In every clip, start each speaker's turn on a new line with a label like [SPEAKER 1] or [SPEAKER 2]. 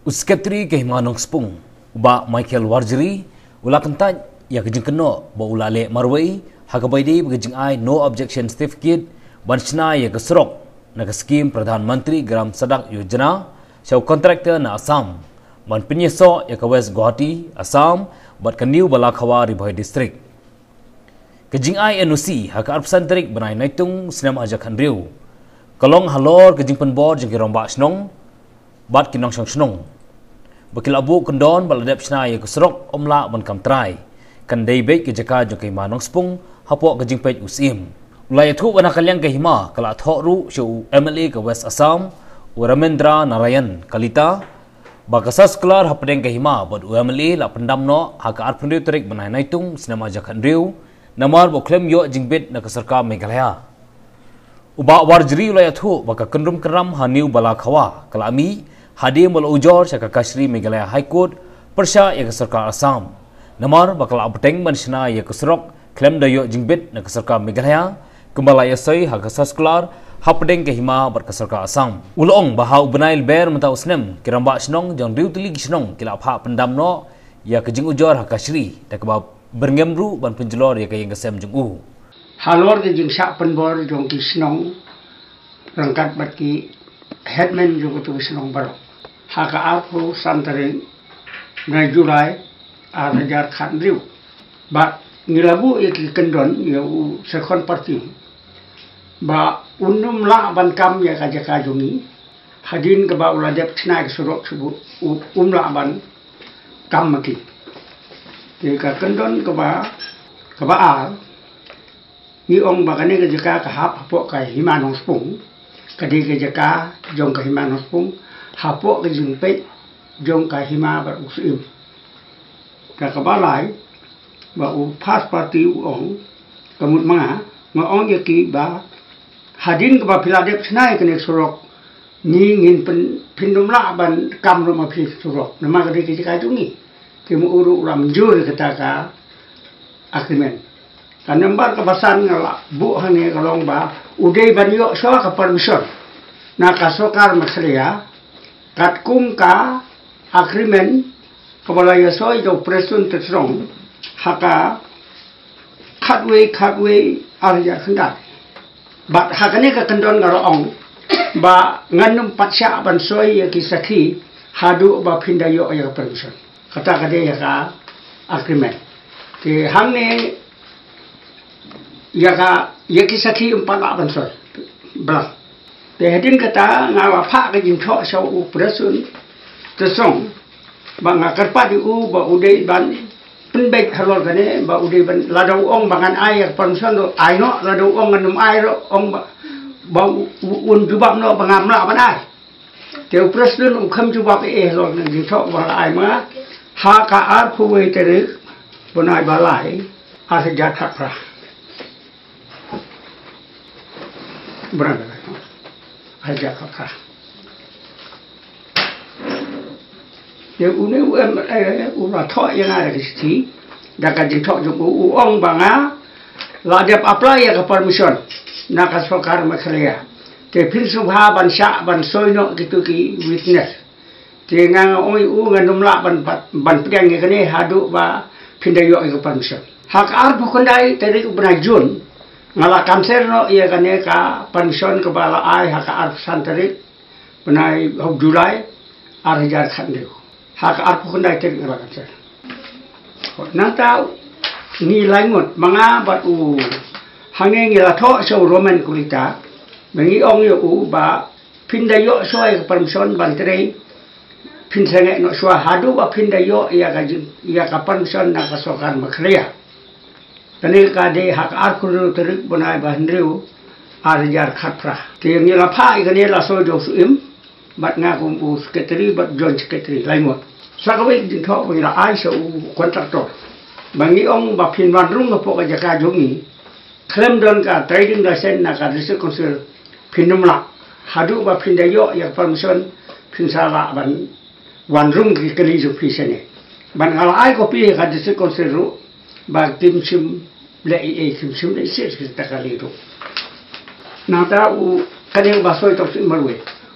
[SPEAKER 1] Uskeptri kehimanong sepung uba Michael Warjeri ula kentaj ya kejeng keno ba ula le marwai hakabaidi begejeng ai no objection certificate banchna ya kesrok na skim Pradhan Mantri Gram Sadak Yojana show contractor na Assam ban penyeso ya ke West Guwahati Assam bat ke New Balakhawa Ribhai district kejeng ai NOC haka arpsan terik benai naitung senam ajak handriu kalong halor kejeng penbor jeng rombak snong bat kinong syong snong bakil abu kendon baladep sna ya kesrok omla ban kam trai kan dei be ke jaka jong kai manong spung hapo ke jingpej usim ulai thu bana kalyang ke hima kala thoru shu MLA ke West Assam Uramendra Narayan Kalita bakasas klar hapdeng ke hima bad MLA la pendamno haka arpundri terik banai naitung sinama jakan riu namar bo klem yo jingbet na kesarka Meghalaya uba Warjeri ulai thu baka kendrum keram haniu Balakhawa kalami hadir mula ujor syaka Kashri Meghalaya High Court persya ya ke Sarkar Assam namar bakal abteng mansna ya ke serok klem dayo jingbit na ke Sarkar Meghalaya kembala ya sai haka sasklar hapdeng ke hima ber ke Sarkar Assam ulong bahau benail ber menta usnem kiramba snong jang riu teli snong kila pha pendamno ya ke jing ujor haka Kashri da ke berngemru ban penjelor ya ke yang kesem jeng
[SPEAKER 2] halor ke jing syak penbor jong ki snong rangkat baki headman juga tu senang baru. Haka aku santri na Julai arajar khan riu. Ba ngilabu iki kendon ya second party. Ba unum la ban kam ya kaja kajungi. Hadin ke ba uladep cina ke surok subu la ban kam maki. Jika kendon ke ba al ni ong ba kane ke jaka hap hapo kai himanong spung. Kadi ke jaka jong ke hima nospung hapo ke jingpet jong ke hima ber usim ka kabalai ba u pas parti ong kamut manga ngong ye ki ba hadin ke ba piladep snai ke nek surok ni ngin pindum la ban kam ro ma phi surok nama kadi ke jaka jungi ke mu uru ram jur kata ka agreement kanembar kebasan ngala bu hane kalong ba udai banyo so ka permission na kasokar Meghalaya kat kum ka agreement kabala yaso ito presun tetrong haka khatwe arya khanda ba hakane ka kendon ngarong ba nganum patsya ban soy ya kisaki hadu ba pindayo ya permission kata kade ya ka agreement ke hangne yaka yakisaki umpala bansoy bla de hedin kata ngawa pha ke jing tho so u presun tesong ba ngakarpa di u ba udai ban penbek halor kane ba udai ban ladau ong bangan air panson do aino ladau ong nganum air ong ba un jubab no bangamla banai te presun kham jubab e halor nang jing tho ba ai ma ha ka ar phuwe terik bonai balai ha se jatha pra berada aja kakak. Ya une ulah thok yang ada di sini, dah kaji thok juga uang banga, ladap apply ya ke permission, nak Sarkar Meghalaya. Tapi subha ban syak ban soino gitu ki witness. Dengan oi ngandum la ban pedang ni kene hadu ba pindayo ke permission. Hak ar bukundai tadi ubnajun ngala kanser no ia kane ka pension ke bala ai haka ar santri benai hok Julai arajar khandeu haka ar pukundai ter ngala kanser nata ni laingot manga bat u hange ngila tho so roman kulita mengi ong yo u ba pindayo soai ke pension bantre pinsenge no so hadu ba pindayo ia ka pension na ka Sarkar Meghalaya tani kade hak arkuru terik bonai bahandriu arjar khatra te ngila pha igane la so jo suim bat nga kum u secretary bat joint secretary laimot sakawe din tho ngila ai so contractor bangi ong ba phin wan rung po ka jaka jongi klem don ka trading license na ka district council phinumla hadu ba phindayo ya permission phinsala ban wan rung ki kali jo pisene ban ngala ai ko pi ka district council ru ba timsim le kimsim le sis kita kali itu nata u kadang baso itu marwe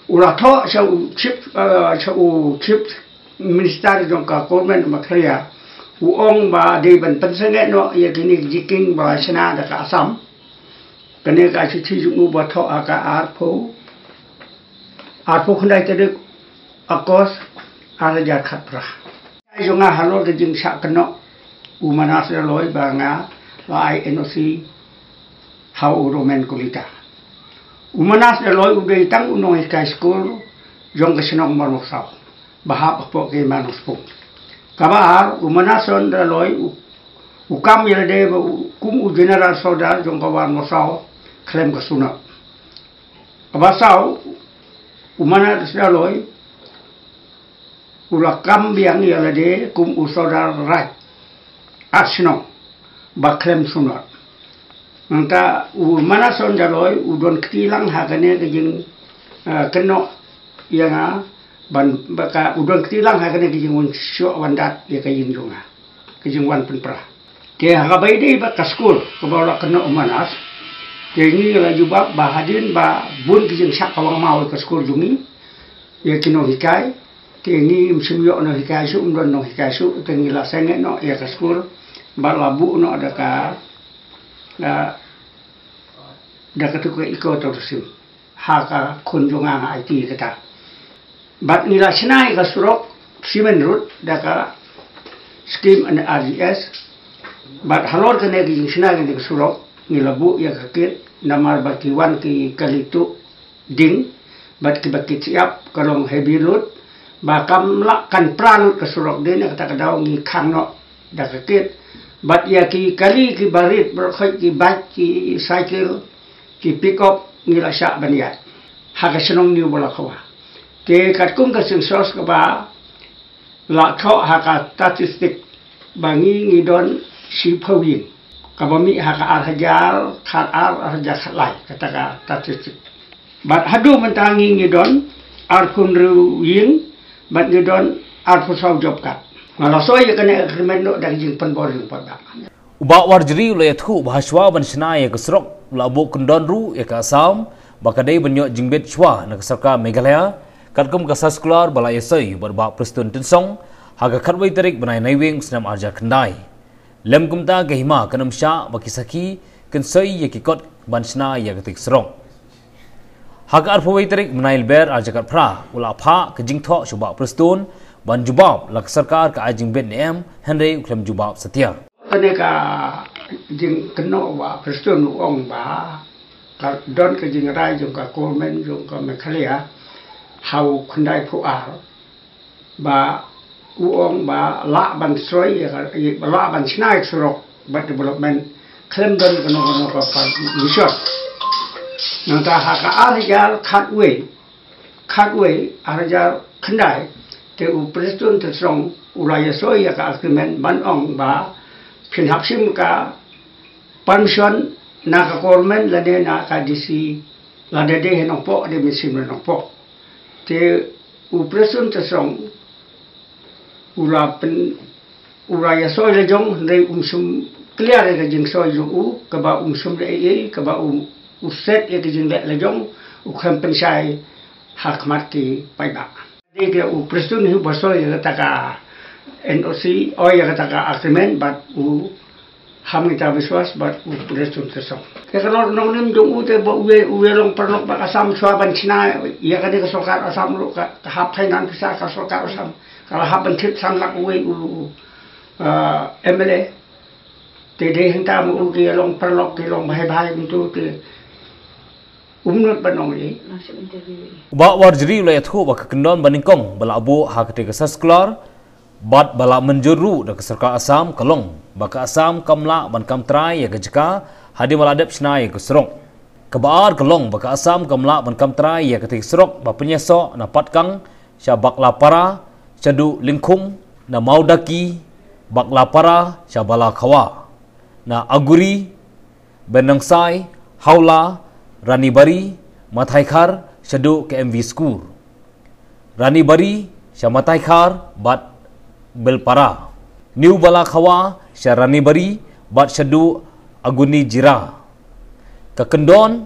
[SPEAKER 2] ulah thok sau chip minister jong ka government makria uong ba de ban pensenget no ya kini jiking ba sena da ka asam kene ka chi ju ba thok aka arpo khandai te akos ala jar khatra jonga halo de jing sa keno umanas loi ba nga lai enosi hau romen kulita umanas loi udai tang unong high school jong kesenong marusau bahap po ke manuspo kabar umanason loi ukam yelde kum general soda jong kawan mosau klem kesuna abasau umanas loi ulakam biang yelde kum usoda rai asno baklem sunat maka umanason loi udon kilang hagane kejing keno yang ban baka udon ketilang ha kena kijing wan syok wandat dia kajing junga kijing wan penpra ke ha bai dei ba kaskul ko ba kena umanas ke ni la jubab ba hadin ba bun kijing sak kawang mau kaskul jungi ya kino hikai ke ni msumyo no hikai su undon no hikai su ke ni la senge no ya kaskul ba labu no ada ka da ka tu ko iko to sim ha ka kunjunga IT kata bat nila senai ka surok simen root daka scheme and RGS bat halor kene ki senai ka surok nila bu ya kakit namar baki wan ki kalitu ding bat ki baki siap kalong heavy road ba kamla kan pran ka surok din kata kadaw ngi khang no daka kit bat ya ki kali ki barit berkhoi ki bike ki cycle ki pick up nila sya baniat ha ka senong ni bola khawa ke katkum ka sensos ka ba la tho ha ka statistic bangi ngidon si phawin ka ba mi ha ka hajar khat hajar khalai kata ka statistic bat hadu mentangi ngidon kun ru yin bat ngidon pusau job kat ngala soy ka ne agreement no dak jing penbor yung pada
[SPEAKER 1] uba warjri le thu bahaswa bansna ya kesrok labo kundon ru ya ka asam bakadai banyo jingbet chwa na sarka meghalaya Katkum kasas keluar balai esai berba prestun tensong haga khatwai tarik banai naiwing senam arja kendai lem kumta gehima kanam sya bakisaki kensai ye kikot bansna ya ketik serong haga arpawai tarik banai ber arja kat pra ula pha kejing tho suba prestun ban jubab lak sarkar ka ajing bet nem henry klem jubab setia
[SPEAKER 2] aneka jing keno wa prestun ong ba ka don ke jing rai jong ka komen jong ka mekhalia hau khandai phu ar ba uong ba la ban soi la ban snai surok ba development klem don kono ko pa mission nanta ha ka arjar khatwe arjar khandai te u prestun te song ulaya soi ya ka agreement ban ong ba phin hapsim ka pension na ka government la de na ka dc la de henong po de misim henong po te upresun te song uraya soy le jong re sum clear ke jing soy jong ka ba sum le ka ba uset ke jing le jong kham pensai hakmat ki pai ba de ke upresun hu basoy ta ka NOC o ya ta ka agreement but ham kita viswas but upresun te song ke kalau nong nim jong te bo uwe long perlok ba asam swaban china ya ka de ka sokar asam lu ka hap thainan pisa ka sokar asam kalau hap bentit sam lak uwe MLA te de henta mu ke long perlok ke long bahai itu ke umnut banong ye
[SPEAKER 1] ba warjri le thu ba kendon baningkong bala abu ha ke kasas keluar bat bala menjuru da keserka asam kalong baka asam kamla ban kam trai ya gejka hadi maladep snai ke serong kebaar kalong baka asam kamla ban kam trai ya ketik serok ba penyeso na patkang sya bakla para chadu lingkhung na maudaki bakla para sya bala khawa na aguri benangsai haula rani bari mathai khar chadu ke MV school rani bari sya mathai khar bat belpara new bala khawa syarani bari bat syadu aguni jira ka kendon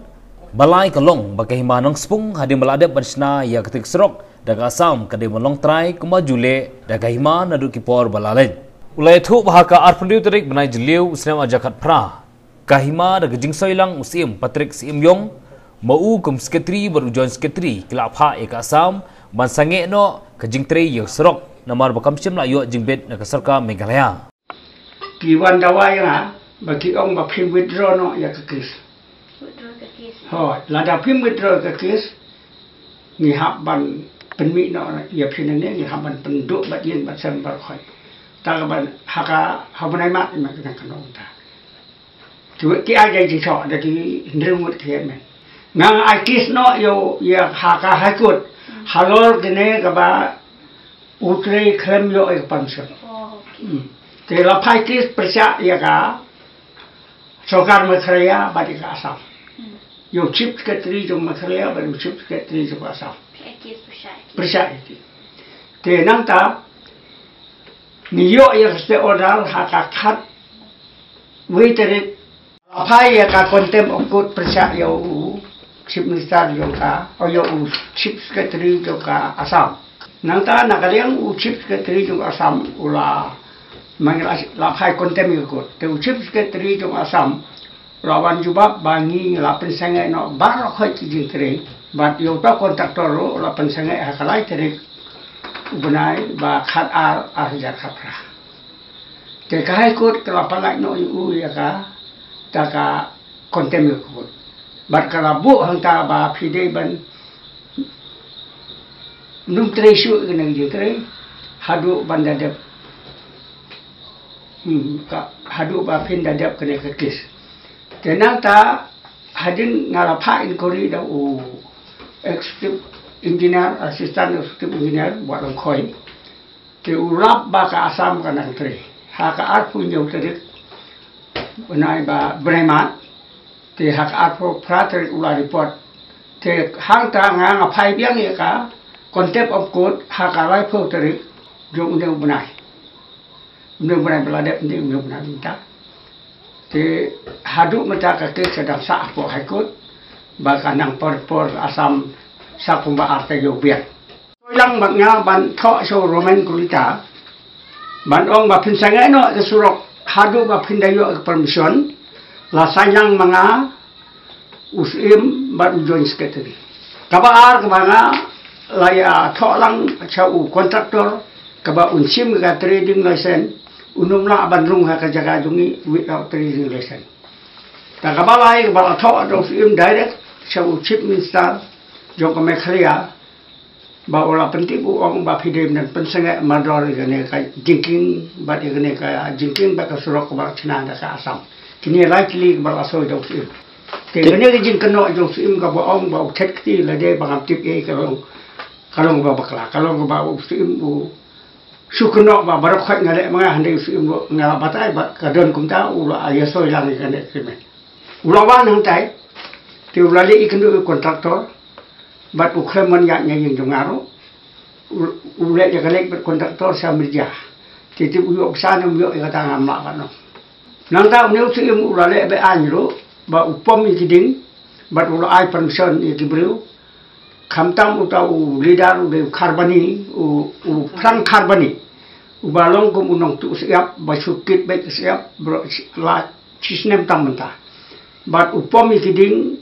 [SPEAKER 1] balai kalong bagai himanong spung hadir meladap bersna ya ketik serok daga asam kadai melong try kuma jule daga himan nadu kipor balalej ulai thu bahaka arpeliu terik benai jeliu usnam ajakat pra kahima daga jingsoy lang usim patrik sim yong mau kum sekretari berujuan sekretari kelap ha eka asam ban sange no kejingtri ya serok namar bakamsim la yo jingbet na kasarka Meghalaya
[SPEAKER 2] Kiwan dawai nga bagi ong bapim withdraw no ya kekis. Ho, lada pim withdraw kekis ni haban penmi no ya pinane ni haban penduk badien basan barkhoi. Ta ban haka habanai mat ma kana kanong ta. Tu ki ai ji cho da ki ndrumut ke men. Ngang ai kis no yo ya haka hakut. Halor gene ka ba utre klem yo ek pansel. Thì là phải ký persia ya cả Sokar Meghalaya bagi ke Assam. Yo chief secretary jong Meghalaya baru chief secretary jong Assam. Persia itu. Thì nang ta niyo ya ste odal hakakat waiterit apa ya ka kontem okut persia yo chief minister jong ka yo chief secretary jong ka Assam. Nang ta nakaliang chief secretary jong Assam ula manggil lapai kontem ikut. Teu chief secretary jong Assam lawan jubab bangi lapan sangai no baru khoi kijing kere. Bat yo ta kontraktor lo lapan sangai hakalai terik ubnai ba khat ar jar khapra. Te kahai kut kelapan lai no yu ya ka ta ka kontem ikut. Bat kalabu hangta ba pide ban num tresu nang je kere hadu bandadep hadu ba pin dadap kena kekis. Tenang ta hadin ngalapa inkori da executive engineer assistant executive engineer buat longkoi. Te urap ba ka Assam ka nang tre. Haka arpu nyau terik benai ba bremat. Te haka arpu prater ula report. Te hang ta ngang apai biang ya ka contempt of court haka rifle terik jong undang benai. Benar-benar beladap ni benar-benar minta. Te haduk mata kaki sedang sah po haikut baka nang por Assam sa kumba arte yo biat. Lang bagnya ban tho so roman kulita. Ban ong ba pinsangai no ke surok haduk ba pindayo ke permission la sayang mga usim ba join secretary. Kabaar kemana laya tho lang chau kontraktor kaba unsim ka trading license unum la bandung ha ka jaga jungi without trading license. Ta kabalai kabala tho do sim direct chau chief minister jong ka Meghalaya ba ola penting bu ong ba pidem dan pensengai mador gane ka jingking ba gane ka jingking ba ka surok ba china da ka Assam. Kini likely ba aso do sim. Te gane ka jing kano jong sim ka ba ong ba thet ti la de ba ngam tip e ka kalong ba bakla kalong ba sim bu sukuno ba barok khoi ngale mga handai sim ngala batai ba kadon kumta ula ayaso yang gane kime. Ula wan hang tai ti ula li ikendu kontraktor bat ukreman ya nyang jongaro ule ya kalek ber kontraktor sa mirja titi uyo sana uyo ya ta ngam la no nang ta uneu sim ula le be anjro ba upom ikiding bat ula ai permission ikibreu kamtam utau leader de karbani u plang karbani u balong kum unong tu siap ba sukit baik siap bro la chisnem tamenta bat upom ikiding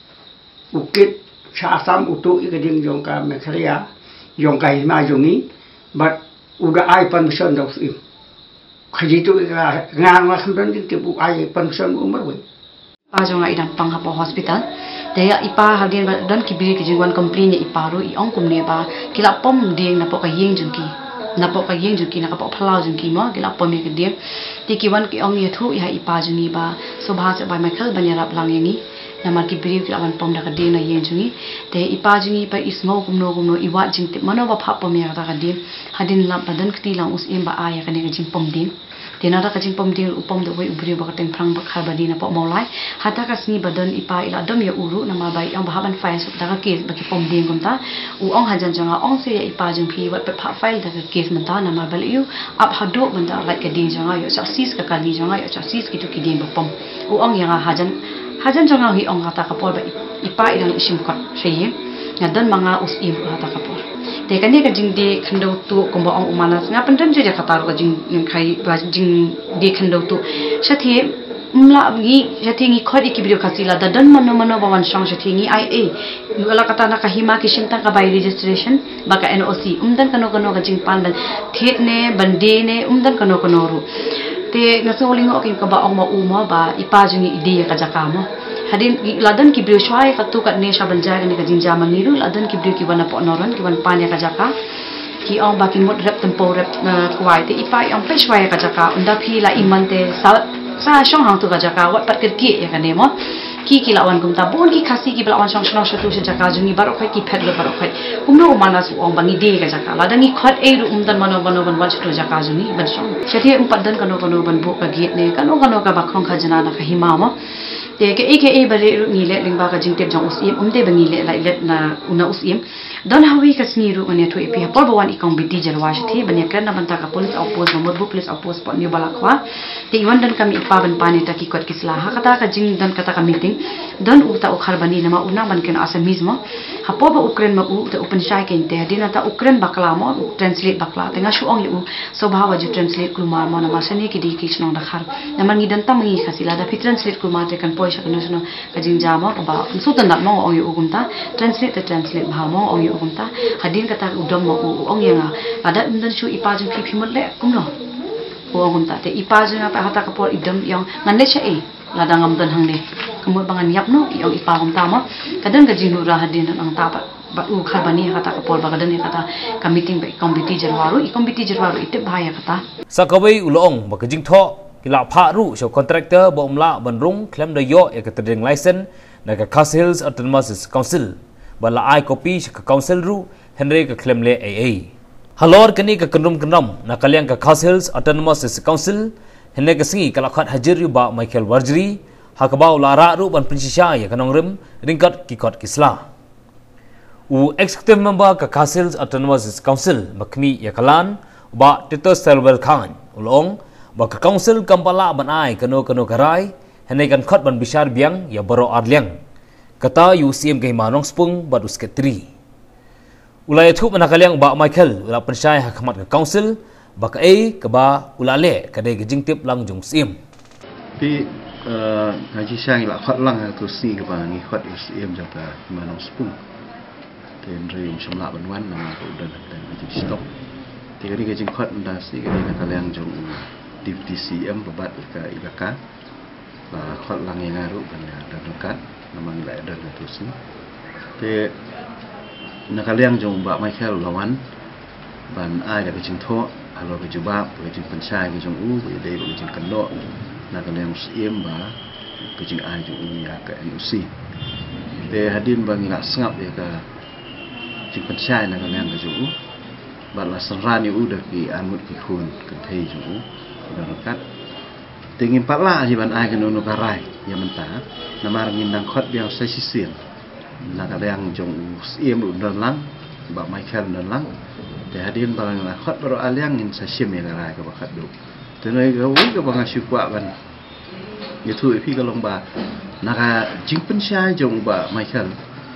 [SPEAKER 2] ukit sa Assam utu ikiding jong ka Meghalaya jong ka hima jongi bat udah ai permission dau sim khaji tu ngang ma khambon ti bu ai permission umur we
[SPEAKER 3] pa jonga idan panghapo hospital daya ipa hadin dan kibiri kijingwan complain ya iparu I ong kumne ba kila pom ding na po ka yeng jungki na po ka yeng jungki na ka po phalau jungki mo kila pom ke ding ti kiwan ki ong ye thu ya ipa jungi ba sobha cha ba Michael banyarap lang yengi na mar kibiri kila wan pom da ka ding na yeng jungi te ipa jungi pa ismo kumno iwa jing ti mano ba pha pom ya da ka ding hadin lam badan kti lang us im ba aya ka ne jing pom ding Tina da kajing pom ding upom do wei ubri ba kateng prang ba kharbani na po maulai hata ka sni badan ipa ila dom ya uru na ma bai ang bahaban file su da ka case ba ki pom ding kum ta u ong hajan janga ong se ya ipa jung phi wat pa file da ka case man ta na ma bal yu up hado man da like ka ding janga yo sis ka kali janga yo sis ki tu ki ding ba pom u ong yang hajan janga hi ong hata ka por ba ipa ilang isim kot shei na dan manga us im hata ka por te kani ka jing de khando tu ko ba ong umanas nga pandam je khatar ka jing khai ba jing de khando tu sathe mla gi jatingi khori ki video khasila da dan mano ba wan shang jatingi ia wala kata na kahima ki shimta ka by registration baka NOC umdan kano ka jing pandan thet ne bande ne umdan kano ru te ngasolingo kin ka ba ong ma uma ba ipa jingi ide ka jakamo hadin ladan ki brio shwai khatu ka ne shaban jaga ne ka jinja mangiru ladan ki brio ki wana po noron ki wan panya ka jaka ki ong ba ki mod rep tempo rep kwai te ipa ong pe shwai ka jaka unda phi la imante sa shong hang tu ka jaka wat pat ki ya ka ne mo ki lawan kum ta bon ki khasi ki lawan shong shong shatu se jaka jungi baro khai ki phet lo baro khai umno umana su ong bangi de ka jaka ladan ni khot e ru umdan mano ban wan shatu jaka jungi ban shong shathi paddan kano ban bo ka git ne kano ka ba khong khajana na ka hima mo te ke eke bare ni le lingba ka jingte jong usim umde bangi le lai let na una usim don hawi ka sniru ane to epi por bawan ikong biti jalwa shathi banya kan na banta ka police outpost mo modbu police outpost pot ni balakwa te iwan dan kami ipa ban pani ta ki kot kisla ha kata ka jing dan kata ka meeting don uta ukhar bani nama una ban ken asamis mo ha por ba ukren ma u ta open shai ken te dina ta ukren bakla mo translate bakla te nga shu ong yu sobhawa ju translate klumar mo na masani ki di kisnong da khar na mangi dan ta mangi khasila da fit translate klumar te kan poisa kan no kajing jama ba su tan dat mo ong yu gunta translate bha mo ong yu gunta hadin kata udam mo ong yang ada dan shu ipa jung phi mot le kumno ong gunta te ipa jung apa hata ka por idam yang ngan le cha e ladang am dan hang ne kumur bangan yap no ki ong ipa ong ta mo kadang kajing nura hadin ang ta ba u kharbani kata ka por ba kadang ni kata ka meeting ba committee jarwaru ite bhaya kata
[SPEAKER 1] Sakawai ulong ba kajing tho kila pha ru so contractor ba umla banrung claim da yo ya katring license na ka Khasi Hills Autonomous Council ba la ai copy ka council ru Henry ka claim le AA halor kani ka kanrum na kalyang ka Khasi Hills Autonomous Council Henry ka singi kala khat hajir yu ba Michael Warjri hakabau la ra ru ban prinsisya ya kanong rim ringkat ki kot kisla u executive member ka Khasi Hills Autonomous Council makmi ya kalan ba Tito Stelwell Khan ulong baka council kampala banai kano karai henai kan khot ban bishar biang ya baro arliang kata UCM ke manong spung bat usketri ulai thu manakalyang ba Michael ula pensai hakmat ka council baka ke ba ulale kadai gejing tip lang jong sim
[SPEAKER 4] pi ngaji sang la khot lang tu si ka ba ngi khot UCM jaka manong spung ten rim samla ban wan na ko dan gejing stop tiga gejing khot nda si ka nakalyang jong Deputy CM babat ka ilaka la khot lang ngaru ban dan dekat namang la dan tu si te nakaliang jong ba Michael lawan ban ai da kejing tho alo ke jubab kejing pensai ke jong u be dei kejing kendo nakaliang CM ba kejing ai jong u ya ka NOC te hadin bang ila sngap ya ka kejing pensai nakaliang ke jong u ba la sanrani u da ki anmut ki khun kan thei jong u dekat tingin pala jiban ai kan unu karai yang mentah namar ngindang khot biang sai sisien nakaliang jong iem dan lang ba Michael dan lang te hadin barang la khot baro aliang in sa sim ya karai ka bakat du tenai ga wi ka bang syukwa ban yetu pi ka long ba naka jingpen syai jong ba Michael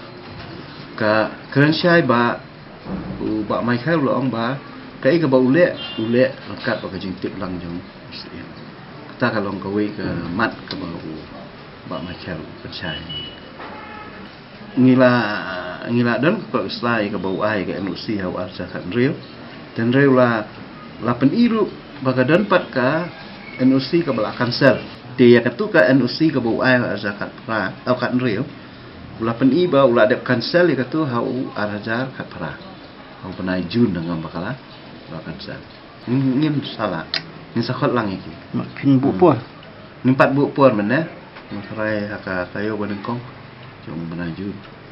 [SPEAKER 4] ka keren syai ba ba Michael long ba kai ka ba ule lekat ba ka jing tip lang jong ta ka long ka wi ka mat ka ba Michael pensai ngila dan pa slai ka bau ai ka NOC hau arsa kan real dan real la pen iru baka dan pat ka NOC ka bala cancel dia ka tu ka NOC ka bau ai arsa kan pra au kan real la pen i ba ula dep cancel ka tu hau arja ka pra hau penai Jun dengan bakala la cancel ngin salah ngin sakhot lang iki
[SPEAKER 2] makin bu puan
[SPEAKER 4] ngin pat bu puan men ne ngrai ka kayo baneng kong jong penai Jun